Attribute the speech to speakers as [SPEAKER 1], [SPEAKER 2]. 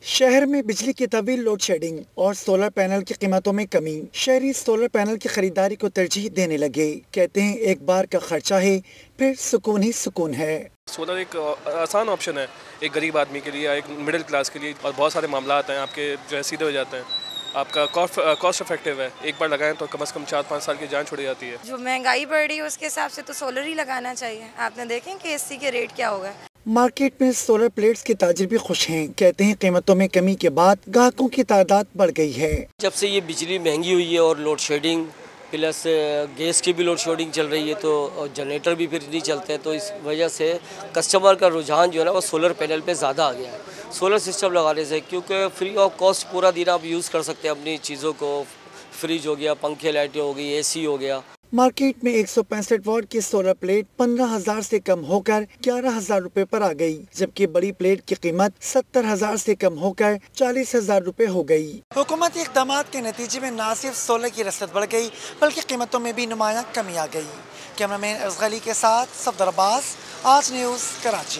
[SPEAKER 1] शहर में बिजली की तवील लोड शेडिंग और सोलर पैनल की कीमतों में कमी। शहरी सोलर पैनल की खरीदारी को तरजीह देने लगे। कहते हैं एक बार का खर्चा है, फिर सुकून ही सुकून है।
[SPEAKER 2] सोलर एक आसान ऑप्शन है एक गरीब आदमी के लिए या एक मिडिल क्लास के लिए, और बहुत सारे मामला आते हैं आपके जो है सीधे हो जाते हैं। आपका कॉस्ट इफेक्टिव है, एक बार लगाएं तो कम से कम 4-5 साल की जान छुड़ जाती है।
[SPEAKER 3] जो महंगाई बढ़ रही है उसके हिसाब से तो सोलर ही लगाना चाहिए। आपने देखें कि एसी के रेट क्या होगा।
[SPEAKER 1] मार्केट में सोलर प्लेट्स के ताजिर भी खुश हैं। कहते हैं कीमतों में कमी के बाद ग्राहकों की तादाद बढ़ गई है।
[SPEAKER 4] जब से ये बिजली महंगी हुई है और लोड शेडिंग प्लस गैस की भी लोड शेडिंग चल रही है तो जनरेटर भी फिर नहीं चलते हैं, तो इस वजह से कस्टमर का रुझान जो है ना वो सोलर पैनल पे ज़्यादा आ गया है सोलर सिस्टम लगाने से, क्योंकि फ्री ऑफ कॉस्ट पूरा दिन आप यूज़ कर सकते हैं अपनी चीज़ों को। फ्रिज हो गया, पंखे लाइटें हो गई, एसी हो गया।
[SPEAKER 1] मार्केट में 165 वॉट की सोलर प्लेट 15,000 से कम होकर 11,000 रुपए पर आ गई, जबकि बड़ी प्लेट की कीमत 70,000 से कम होकर 40,000 रुपए हो गई। हुकूमती इक़दाम के नतीजे में न सिर्फ सोलर की रसद बढ़ गई बल्कि कीमतों में भी नुमाया कमी आ गई। कैमरामैन असगली के साथ सफदर अब्बास, आज न्यूज़, कराची।